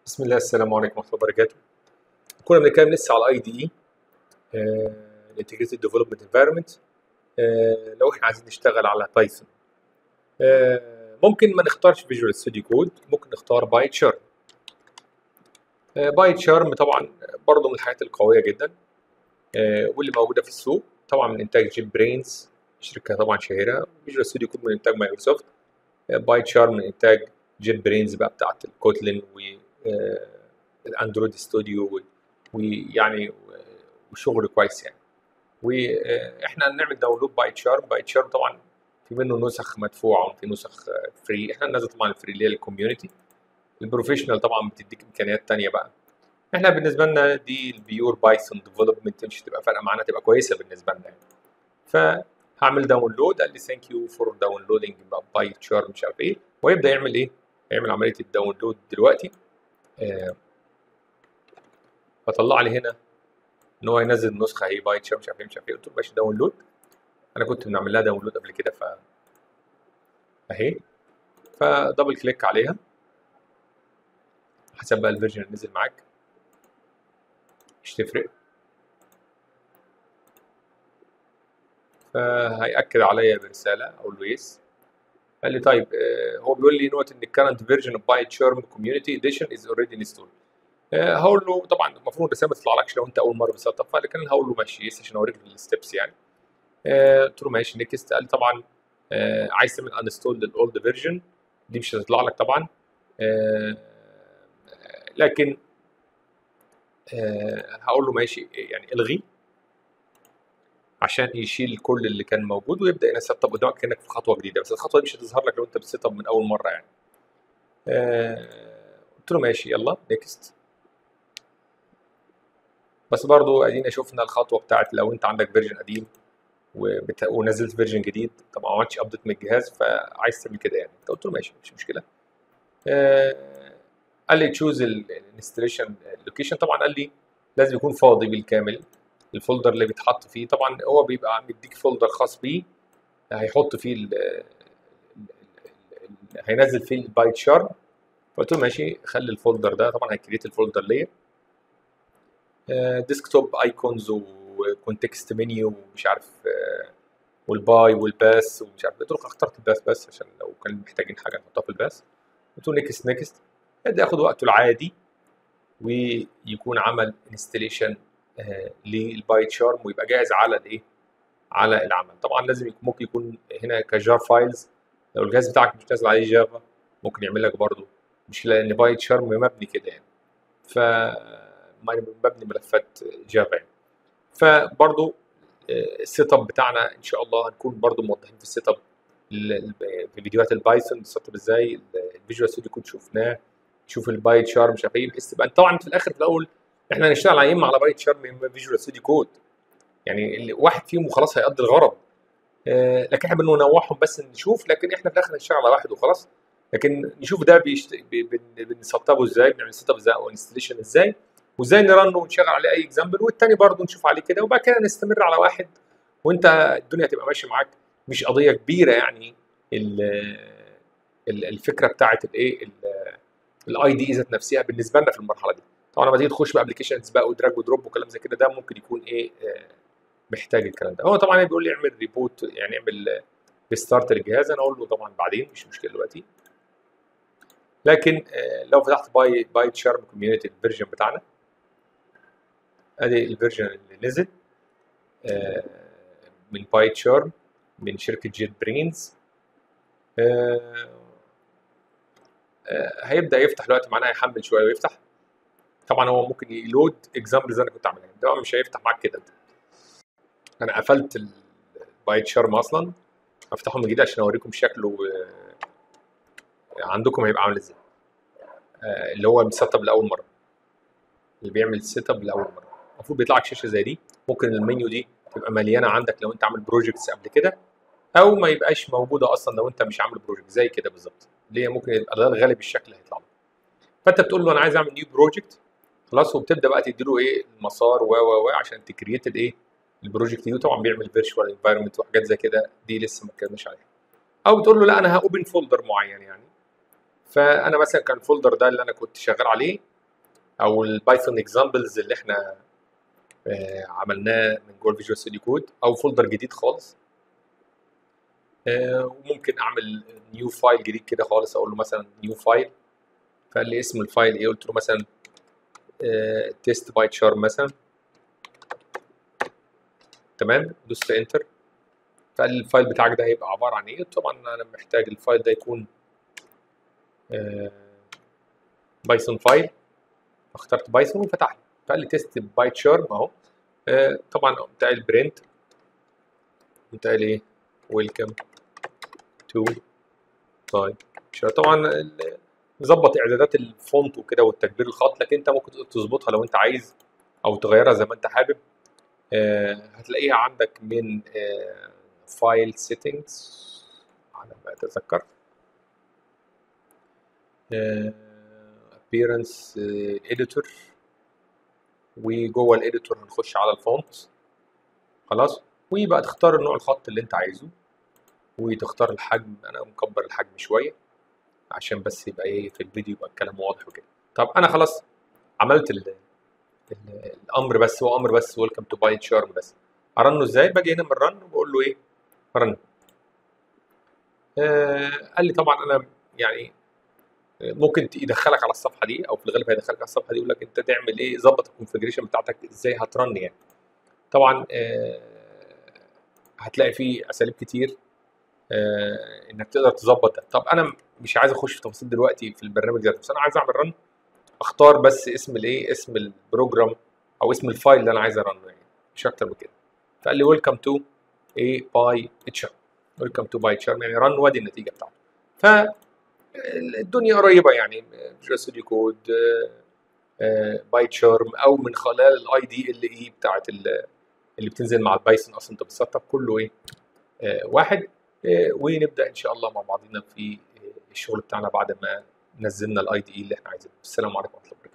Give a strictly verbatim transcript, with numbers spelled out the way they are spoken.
بسم الله، السلام عليكم ورحمه الله وبركاته. كنا بنتكلم لسه على الاي دي اي الانتجريتد ديفلوبمنت انفايرمنت. لو احنا عايزين نشتغل على بايثون آه، ممكن ما نختارش فيجوال ستوديو كود، ممكن نختار باي تشارم. باي تشارم طبعا برضه من الحاجات القويه جدا آه، واللي موجوده في السوق، طبعا من انتاج جيم برينز، شركه طبعا شهيره. فيجوال ستوديو كود من انتاج مايكروسوفت. باي تشارم من انتاج جيم برينز بقى بتاعت الكوتلين والاندرويد ستوديو، ويعني وشغل كويس يعني. واحنا نعمل داونلود باي تشارم. باي تشارم طبعا في منه نسخ مدفوعه وفي نسخ فري. احنا ننزل طبعا الفري اللي هي الكوميونتي. البروفيشنال طبعا بتديك امكانيات ثانيه بقى. احنا بالنسبه لنا دي البيور بايثون ديفلوبمنت، مش تبقى فارقه معانا، تبقى كويسه بالنسبه لنا يعني. فهعمل داونلود، قال لي ثانك يو فور داونلودنج باي تشارم مش عارف ايه، ويبدا يعمل ايه؟ يعمل عمليه الداونلود دلوقتي. آه فطلع لي هنا ان هو ينزل النسخه اهي باي تشارم مش عارف ايه مش عارف ايه. قلت له ماشي داونلود. انا كنت بنعمل لها داونلود قبل كده، ف اهي. فدبل كليك عليها حسب بقى الفيرجن اللي نزل معاك، مش تفرق. فهيأكد عليا برساله، اقول له يس. قال لي طيب آه هو بيقول لي نوت ان الكرنت فيرجن اوف باي تشارم كوميونتي اديشن از اوريدي انستول. هقول له طبعا المفروض الرساله ما تطلعلكش لو انت اول مره بتسطبها، لكن هقول له ماشي يس عشان اوريك الستبس يعني. آه قلت له ماشي نيكست. قال لي طبعا آه عايز تعمل انستول للاولد فيرجن، دي مش هتطلع لك طبعا. آه لكن آه هقول له ماشي يعني الغي عشان يشيل كل اللي كان موجود ويبدا يسطب قدامك كانك في خطوه جديده، بس الخطوه دي مش هتظهر لك لو انت بتسطب من اول مره يعني. آه قلت له ماشي يلا نيكست. بس برضو ادينا شفنا الخطوه بتاعت لو انت عندك فيرجن قديم وبت... ونزلت فيرجن جديد، طبعا ما عملتش ابديت من الجهاز فعايز تعمل كده يعني. قلت له ماشي مش مشكله. آه قال لي تشوز الانستليشن لوكيشن. طبعا قال لي لازم يكون فاضي بالكامل الفولدر اللي بيتحط فيه. طبعا هو بيبقى مديك فولدر خاص بيه هيحط فيه ال هينزل فيه الباي تشارم. قلت له ماشي خلي الفولدر ده. طبعا هيكريت الفولدر ليا ديسكتوب ايكونز وكونتكست منيو ومش عارف آه والباي والباس ومش عارف. قلت له اخترت الباس بس عشان لو كانوا محتاجين حاجه نحطها في الباس. قلت له نيكست نيكست. يبدا ياخد وقته العادي ويكون عمل انستليشن آه للباي تشارم ويبقى جاهز على الايه؟ على العمل. طبعا لازم يكون ممكن يكون هنا كجار فايلز، لو الجهاز بتاعك مش نازل عليه جافا ممكن يعمل لك برضه مشكله، لان باي تشارم مبني كده يعني، ف مبني ملفات جافا يعني. فبرضه السيت اب بتاعنا ان شاء الله هنكون برضو موضحين في السيت اب في فيديوهات البايثون السيت اب ازاي. الفيجوال ستوديو كود شفناه، شوف الباي تشارم مش عارف ايه، بحيث تبقى طبعا في الاخر في الاول احنا هنشتغل على اما على باي تشارم اما فيجوال ستوديو كود، يعني واحد فيهم وخلاص هيقضي الغرض. آه لكن احنا بننوعهم بس نشوف، لكن احنا في الاخر هنشتغل على واحد وخلاص. لكن نشوف ده بيشت... بنسطبه ازاي، بنعمل سيت اب ازاي او انستليشن ازاي، وازاي نرنه ونشغل عليه اي اكزامبل، والتاني برضه نشوف عليه كده، وبعد كده نستمر على واحد وانت الدنيا تبقى ماشيه معاك. مش قضيه كبيره يعني. الفكره بتاعت الايه الاي دي ذات نفسها بالنسبه لنا في المرحله دي. طبعا لما تيجي تخش بقى ابلكيشنز بقى ودراج ودروب وكلام زي كده، ده ممكن يكون ايه محتاج الكلام ده. هو طبعا بيقول لي اعمل ريبوت، يعني اعمل ريستارت للجهاز. انا اقول له طبعا بعدين مش مشكله دلوقتي. لكن لو فتحت باي باي تشارم كوميونتي الفيرجن بتاعنا، ادي الفيرجن اللي نزل من باي تشارم من شركه جيت برينز. آه آه هيبدا يفتح دلوقتي معانا، هيحمل شويه ويفتح. طبعا هو ممكن يلود اكزامبلز انا كنت عاملها، ده مش هيفتح معاك كده. انا قفلت الباي تشارم اصلا، هفتحه من جديد عشان اوريكم شكله آه عندكم هيبقى عامل ازاي. آه اللي هو بيسطب لاول مره، اللي بيعمل سيت اب لاول مره المفروض بيطلع لك شاشه زي دي. ممكن المنيو دي تبقى مليانه عندك لو انت عامل بروجكتس قبل كده، او ما يبقاش موجوده اصلا لو انت مش عامل بروجكت زي كده بالظبط، اللي هي ممكن يبقى ده الغالب الشكل هيطلع لك. فانت بتقول له انا عايز اعمل نيو بروجكت خلاص، وبتبدا بقى تدي له ايه المسار و و و عشان تكريت الايه البروجكت دي. وطبعا بيعمل فيرتشوال انفايرمنت وحاجات زي كده، دي لسه ما اتكلمناش عليها. او بتقول له لا انا هاوبن فولدر معين يعني. فانا مثلا كان الفولدر ده اللي انا كنت شغال عليه او البايثون اكزامبلز اللي احنا آه، عملناه من جوه الفيجوال ستوديو كود، او فولدر جديد خالص. آه، وممكن اعمل نيو فايل جديد كده خالص، اقول له مثلا نيو فايل، فقال لي اسم الفايل ايه، قلت له مثلا تيست باي تشارم مثلا. تمام، دوست انتر، فقال لي الفايل بتاعك ده هيبقى عباره عن ايه. طبعا انا محتاج الفايل ده يكون بايثون فايل، اخترت بايثون وفتح لي، فقال لي تيست باي تشارم اهو. آه، طبعا قمت قايل برنت، قمت قايل ايه، ويلكم تو باي تشارم. طبعا ال- نظبط اعدادات الفونت وكده والتكبير الخط، لكن انت ممكن تظبطها لو انت عايز او تغيرها زي ما انت حابب. آه، هتلاقيها عندك من فايل سيتنجز على ما اتذكر، appearance editor، وجوه الاديتور هنخش على الفونت. خلاص، ويبقى تختار نوع الخط اللي انت عايزه، وتختار الحجم. انا مكبر الحجم شويه عشان بس يبقى ايه في الفيديو يبقى الكلام واضح وكده. طب انا خلاص عملت ال ال الامر، بس هو امر بس ويلكم تو باي تشارم بس. ارنه ازاي؟ باجي هنا من رن وبقول له ايه، رن. آه قال لي طبعا انا يعني ممكن يدخلك على الصفحه دي، او في الغالب هيدخلك على الصفحه دي يقول لك انت تعمل ايه، ظبط الكونفجريشن بتاعتك ازاي هترن يعني. طبعا آه هتلاقي فيه اساليب كتير آه انك تقدر تظبط ده. طب انا مش عايز اخش في تفاصيل دلوقتي في البرنامج ذاته، بس انا عايز اعمل رن، اختار بس اسم الايه، اسم البروجرام او اسم الفايل اللي انا عايز ارنه يعني، مش اكتر من كده. فقال لي ويلكم تو ايه باي تشارم، ويلكم تو باي تشارم يعني رن، وادي النتيجه بتاعته. فالدنيا قريبه يعني، فيجوال ستوديو كود، باي تشارم، او من خلال الاي دي ال اي بتاعت اللي بتنزل مع البايثون. اصلا انت بتسطب كله ايه آه واحد. آه ونبدا ان شاء الله مع بعضنا في آه الشغل بتاعنا بعد ما نزلنا الاي دي اي اللي احنا عايزينه. السلام عليكم ورحمه الله وبركاته.